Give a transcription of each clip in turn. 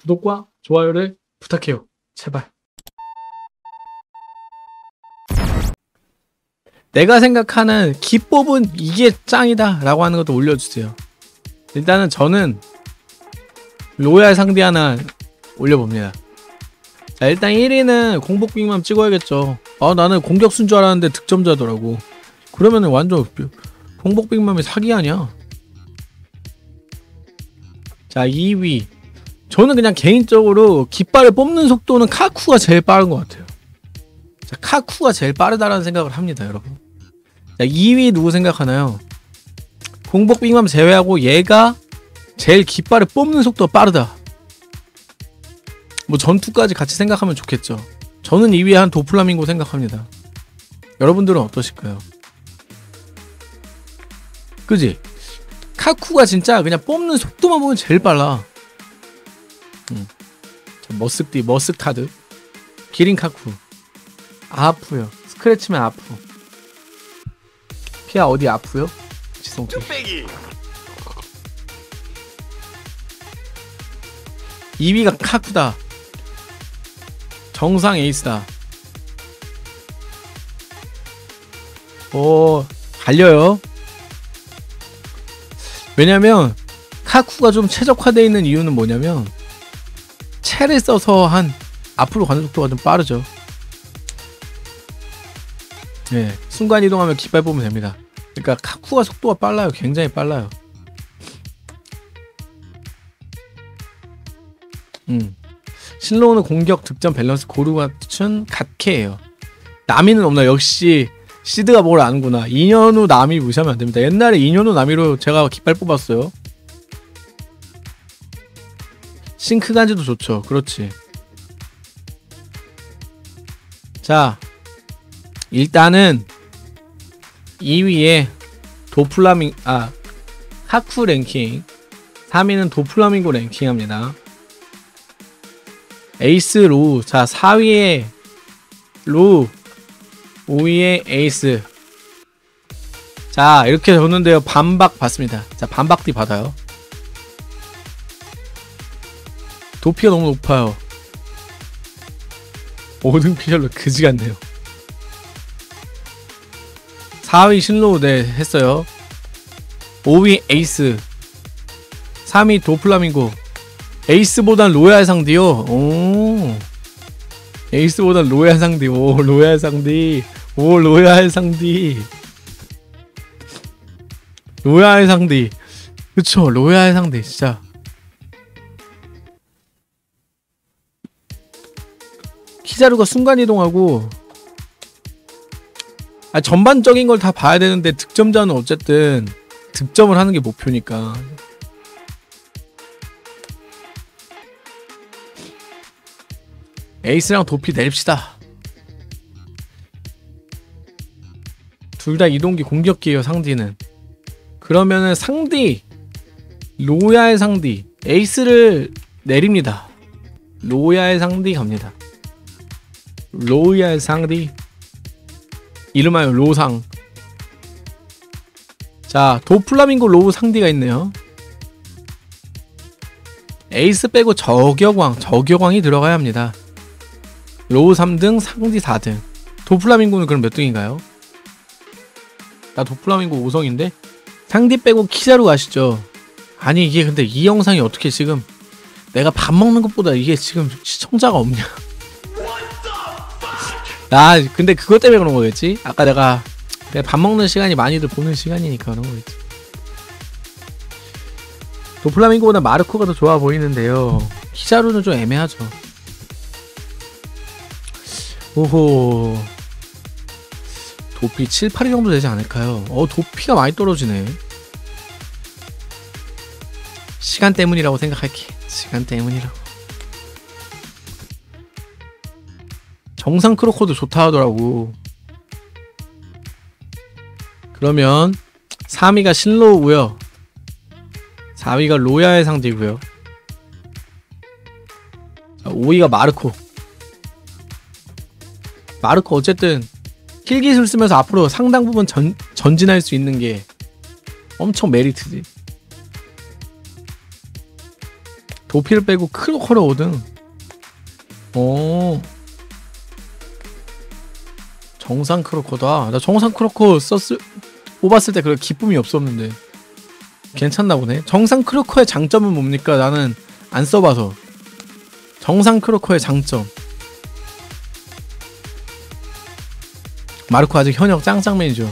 구독과 좋아요를 부탁해요. 제발. 내가 생각하는 기법은 이게 짱이다 라고 하는 것도 올려주세요. 일단은 저는 로얄 상대 하나 올려봅니다. 자, 일단 1위는 공복빅맘 찍어야겠죠. 아, 나는 공격수인 줄 알았는데 득점자더라고. 그러면은 완전 공복빅맘이 사기 아니야. 자, 2위. 저는 그냥 개인적으로 깃발을 뽑는 속도는 카쿠가 제일 빠른 것 같아요. 자, 카쿠가 제일 빠르다라는 생각을 합니다, 여러분. 자, 2위 누구 생각하나요? 공복빅맘 제외하고 얘가 제일 깃발을 뽑는 속도가 빠르다. 뭐 전투까지 같이 생각하면 좋겠죠. 저는 2위에 한 도플라밍고 생각합니다. 여러분들은 어떠실까요? 그지? 카쿠가 진짜 그냥 뽑는 속도만 보면 제일 빨라. 머쓱카드 기린 카쿠. 아프요. 스크래치면 아프. 피아 어디 아프요? 지성씨. 2위가 카쿠다. 정상 에이스다. 오, 갈려요. 왜냐면 카쿠가 좀 최적화되어 있는 이유는 뭐냐면 채를 써서 한 앞으로 가는 속도가 좀 빠르죠. 네, 순간 이동하면 깃발 뽑으면 됩니다. 그러니까 카쿠가 속도가 빨라요. 굉장히 빨라요. 신로우는 공격, 득점, 밸런스 고루 갖춘 갓캐예요. 나미는 없나? 역시 시드가 뭘 아는구나. 2년 후 나미 무시하면 안됩니다. 옛날에 2년 후 나미로 제가 깃발 뽑았어요. 싱크 간지도 좋죠. 그렇지. 자, 일단은 2위에 카쿠 랭킹, 3위는 도플라밍고 랭킹합니다. 에이스 로우. 자, 4위에 로우, 5위에 에이스. 자, 이렇게 줬는데요. 반박 받습니다. 자, 반박띠 받아요. 도피가 너무 높아요. 5등 피셜로 그지 같네요. 4위 신로우 네 했어요. 5위 에이스, 3위 도플라밍고. 에이스보단 로얄 상디요. 오, 에이스보단 로얄 상디. 오, 로얄 상디. 오, 로얄 상디. 로얄 상디. 그쵸, 로얄 상디. 진짜 키자루가 순간이동하고, 전반적인 걸 다 봐야 되는데 득점자는 어쨌든 득점을 하는 게 목표니까. 에이스랑 도피 내립시다. 둘 다 이동기 공격기예요, 상디는. 그러면은 상디, 로얄 상디, 에이스를 내립니다. 로얄 상디 갑니다. 로얄 상디. 이름하여 로상. 자, 도플라밍고 로우 상디가 있네요. 에이스 빼고 저격왕이 들어가야 합니다. 로우 3등, 상디 4등. 도플라밍고는 그럼 몇 등인가요? 나 도플라밍고 5성인데? 상디 빼고 키자루 아시죠? 아니, 이게 근데 이 영상이 어떻게 지금 내가 밥 먹는 것보다 이게 지금 시청자가 없냐? 나 근데 그것 때문에 그런 거겠지? 아까 내가 밥 먹는 시간이 많이들 보는 시간이니까 그런 거겠지. 도플라밍고보다 마르코가 더 좋아 보이는데요. 키자루는 좀 애매하죠. 오호, 도피 7, 8위 정도 되지 않을까요? 도피가 많이 떨어지네. 시간 때문이라고 생각할게. 시간 때문이라고. 정상 크로코도 좋다 하더라고. 그러면 3위가 신로우고요, 4위가 로얄 상디고요, 5위가 마르코. 마르코 어쨌든 킬 기술 쓰면서 앞으로 상당 부분 전진할 수 있는 게 엄청 메리트지. 도피를 빼고 크로커를 5등. 오. 정상 크로커다. 나 정상 크로커 뽑았을 때 그렇게 기쁨이 없었는데 괜찮나 보네. 정상 크로커의 장점은 뭡니까? 나는 안 써봐서. 정상 크로커의 장점. 마르코 아직 현역 짱짱맨이죠.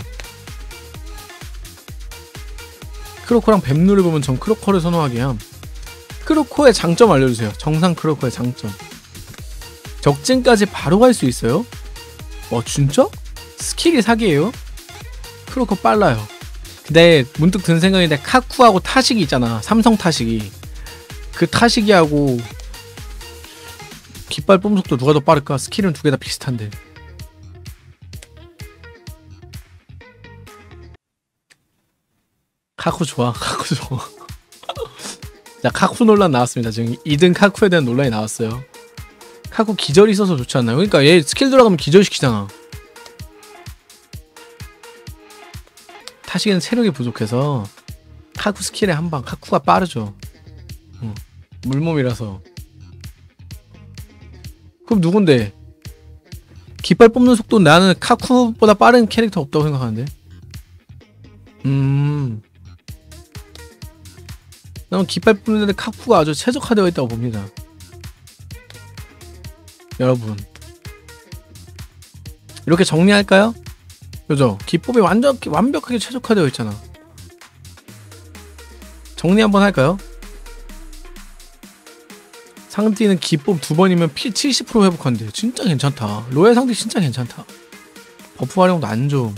크로커랑 뱀누를 보면 전 크로커를 선호하게 함. 크로커의 장점 알려주세요. 정상 크로커의 장점. 적진까지 바로 갈 수 있어요? 진짜? 스킬이 사기예요? 크로커 빨라요. 근데 문득 든 생각인데 카쿠하고 타식이 있잖아. 삼성 타식이. 그 타식이하고 깃발 뿜 속도 누가 더 빠를까? 스킬은 두 개 다 비슷한데. 카쿠 좋아. 카쿠 좋아. 자, 카쿠 논란 나왔습니다. 지금 2등 카쿠에 대한 논란이 나왔어요. 카쿠 기절이 있어서 좋지 않나요? 그러니까 얘 스킬 들어가면 기절시키잖아. 타식에는 체력이 부족해서 카쿠 스킬에 한방 카쿠가 빠르죠. 물몸이라서. 그럼 누군데? 깃발 뽑는 속도 나는 카쿠보다 빠른 캐릭터 없다고 생각하는데. 나는 깃발 뽑는데 카쿠가 아주 최적화되어 있다고 봅니다. 여러분, 이렇게 정리할까요? 그죠? 기법이 완벽하게 최적화되어 있잖아. 정리 한번 할까요? 상대는 기법 2번이면 피 70% 회복한대. 진짜 괜찮다. 로얄 상대 진짜 괜찮다. 버프 활용도 안 좋음.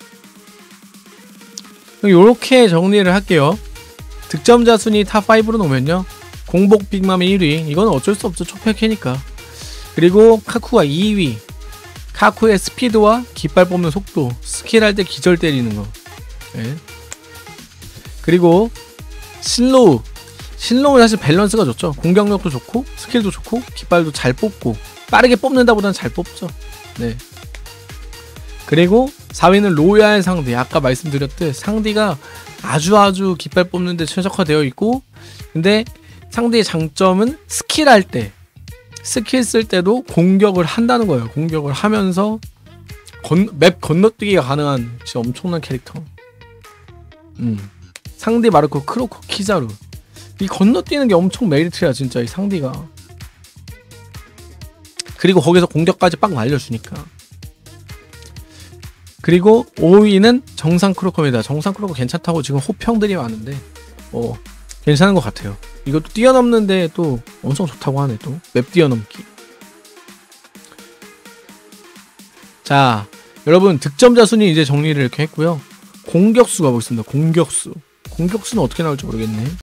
요렇게 정리를 할게요. 득점자 순위 탑5로 놓으면요, 공복 빅맘이 1위. 이건 어쩔 수 없죠. 초패캐니까. 그리고 카쿠가 2위. 카쿠의 스피드와 깃발 뽑는 속도, 스킬 할 때 기절 때리는 거. 네. 그리고 신로우. 신로우는 사실 밸런스가 좋죠. 공격력도 좋고 스킬도 좋고 깃발도 잘 뽑고, 빠르게 뽑는다 보다는 잘 뽑죠. 네. 그리고 4위는 로얄 상대. 아까 말씀드렸듯 상대가 아주 깃발 뽑는데 최적화되어 있고, 근데 상대의 장점은 스킬 할 때, 스킬 쓸 때도 공격을 한다는 거예요. 공격을 하면서 맵 건너뛰기가 가능한 진짜 엄청난 캐릭터. 상대 마르코, 크로커, 키자루. 이 건너뛰는 게 엄청 메리트야 진짜 이 상대가. 그리고 거기서 공격까지 빡 날려주니까. 그리고 5위는 정상 크로커입니다. 정상 크로커 괜찮다고 지금 호평들이 많은데 괜찮은 것 같아요. 이것도 뛰어넘는데 또 엄청 좋다고 하네. 또 맵 뛰어넘기. 자, 여러분 득점자 순위 이제 정리를 이렇게 했고요. 공격수 가보겠습니다. 공격수는 어떻게 나올지 모르겠네.